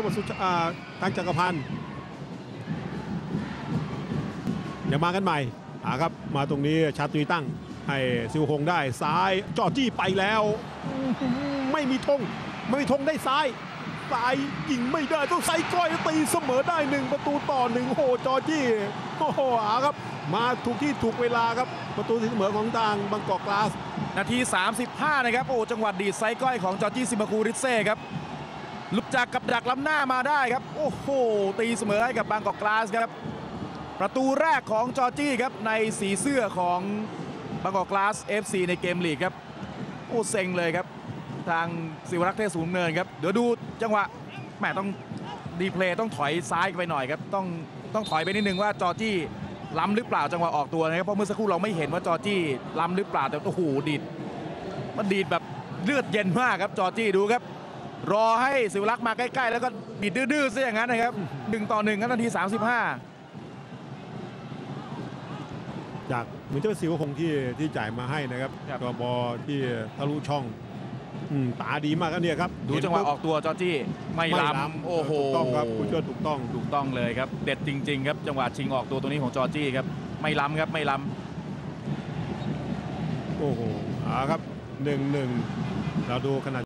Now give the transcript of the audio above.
ต้องมาสุดทางจักรพันธ์ยังมากันใหม่ครับมาตรงนี้ชาตรีตั้งให้ซิวคงได้ซ้ายจอจี้ไปแล้วไม่มีธงได้ซ้ายยิงไม่ได้ต้องใส่ก้อยตีเสมอได้1-1โอ้โหจอจี้โอ้โหครับมาถูกที่ถูกเวลาครับประตูที่เสมอของทางบางกอกกลาสนาที35นะครับโอ้จังหวะดีดไซก้อยของจอร์จี้ซิมาคูริเซ่ครับหลุดจากกับดักล้ำหน้ามาได้ครับโอ้โหตีเสมอให้กับบางกอกกลาสครับประตูแรกของจอร์จี้ครับในสีเสื้อของบางกอกกลาส FC ในเกมลีกครับโอ้เซ็งเลยครับทางศิวรักษ์เทพสูงเนินครับเดี๋ยวดูจังหวะแหมต้องดีเพลย์ต้องถอยซ้ายไปหน่อยครับต้องถอยไปนิดนึงว่าจอร์จี้ล้ำหรือเปล่าจังหวะออกตัวนะครับเพราะเมื่อสักครู่เราไม่เห็นว่าจอร์จี้ล้ำหรือเปล่าแต่โอ้โหมันดีดแบบเลือดเย็นมากครับจอร์จี้ดูครับรอให้ศิวรักษ์มาใกล้ๆแล้วก็ดีดดื้อๆซะอย่างนั้นนะครับ1-1ครับนาที35 จากเหมือนจะเป็นซิวคงที่จ่ายมาให้นะครับตัวบอลที่ทะลุช่องตาดีมากครับเนี่ยครับดูจังหวะออกตัวจอร์จี้ไม่ล้ำโอ้โหถูกต้องครับผู้ช่วยถูกต้องเลยครับเด็ดจริงๆครับจังหวะชิงออกตัวตรงนี้ของจอร์จี้ครับไม่ล้ำครับไม่ล้ำโอ้โหครับ1-1เราดูขนาด